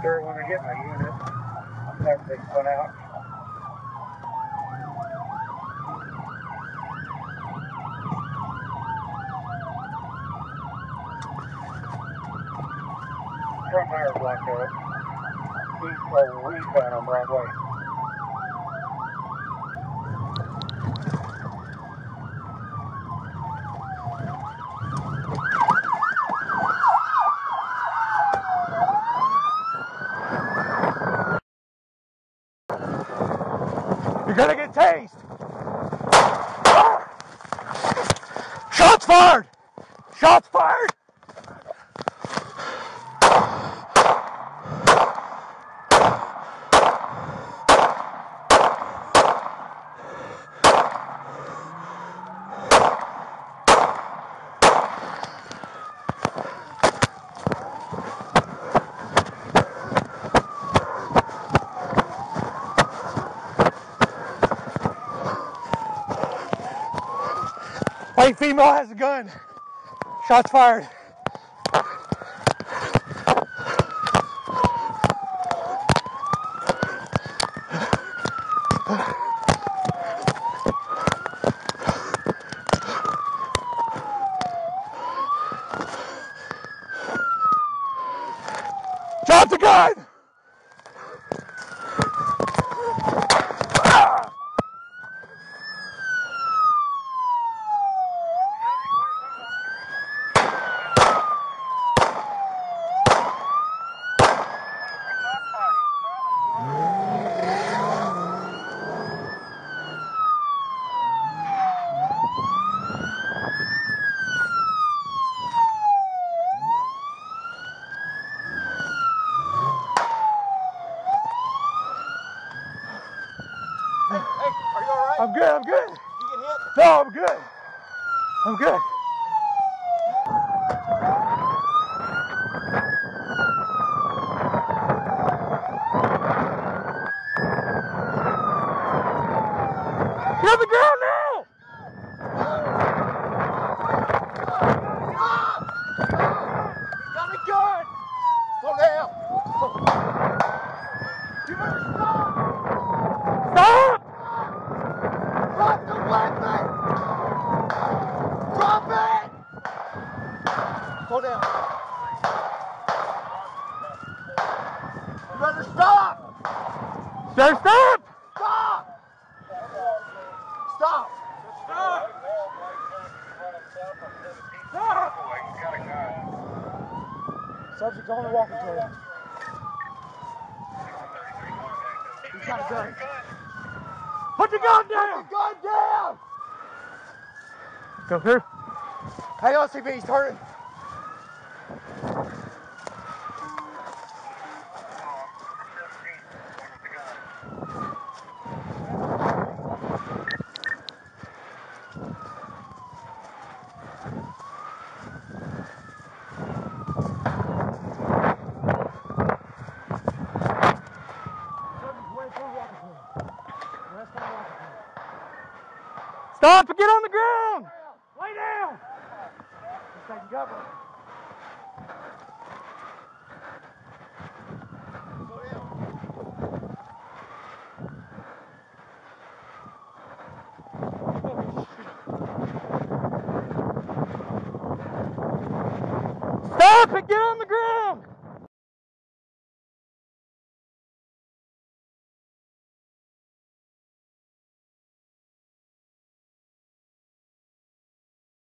sure when I get my unit, everything's went out. Front tire blocked up. We found them right away. You're gonna get tased. Shots fired! Shots fired! White female has a gun. Shots fired. Drop the gun! Hey, are you alright? I'm good, I'm good. Did you get hit? No, I'm good. I'm good. Get on the ground now! Got a gun! Slow down! You better stop! Stop! Drop the weapon! Drop it! Slow down. You better stop! Sir, stop! Stop! Stop! Stop! Stop! Subject only walking to him. He's got a gun. Put the gun down! Put the gun down! Go through. Hang on, CB, he's turning. Stop and get on the ground! Lay down! He's taking cover. Stop and get on the ground!